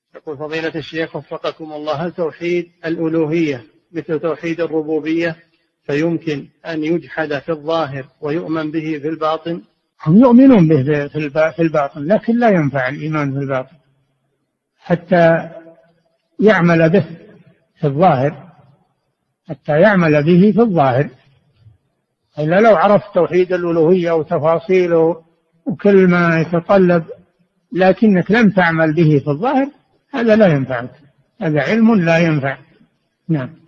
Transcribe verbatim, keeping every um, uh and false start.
يقول فضيلة الشيخ وفقكم الله، هل توحيد الألوهية مثل توحيد الربوبية فيمكن أن يجحد في الظاهر ويؤمن به في الباطن؟ هم يؤمنون به في الباطن لكن لا ينفع الإيمان في الباطن حتى يعمل به في الظاهر، حتى يعمل به في الظاهر. إلا لو عرفت توحيد الألوهية وتفاصيله وكل ما يتطلب لكنك لم تعمل به في الظاهر هذا لا ينفعك، هذا علم لا ينفع. نعم.